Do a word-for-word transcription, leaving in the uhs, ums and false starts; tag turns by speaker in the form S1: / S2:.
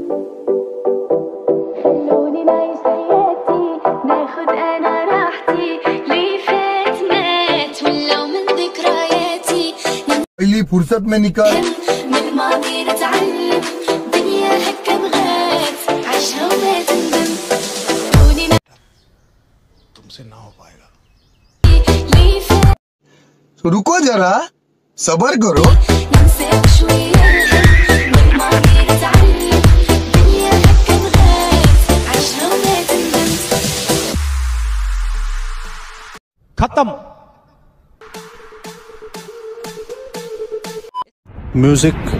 S1: خلوني نعيش حياتي ناخد انا راحتي ليه فات مات ولو من ذكرياتي
S2: اللي فرصة में निकाल
S1: من الماضي نتعلم دنيا هكا بغات عيشها وما تندم خلوني
S2: तुमसे ना हो पाएगा
S1: ليه فات
S2: तो रुको जरा सबर करो
S1: ننساك شوية من الماضي نتعلم دنيا هكا بغات عيشها وما تندم
S3: खत्म।
S4: म्यूजिक